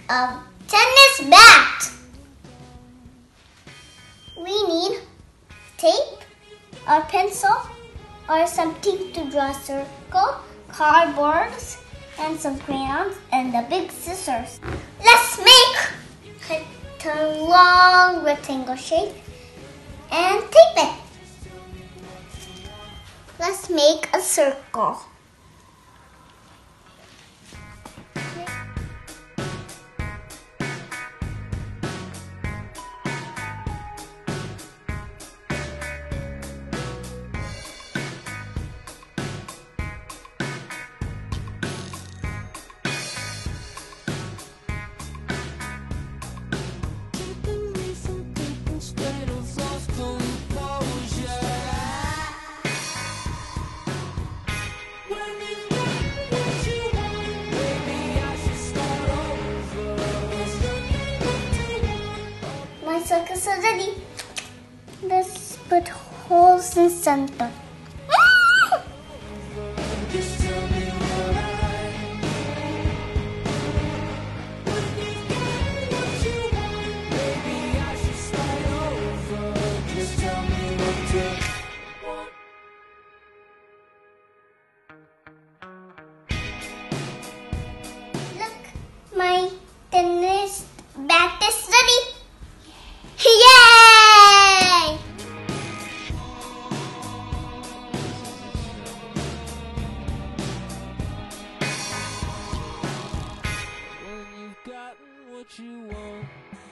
a tennis bat. We need tape or pencil or something to draw a circle, cardboards, and some crayons, and the big scissors. Let's make a long rectangle shape and tape it. Let's make a circle. My circles are ready. Let's put holes in center. Look, my tennis bat is ready. Yay! When you've gotten what you want.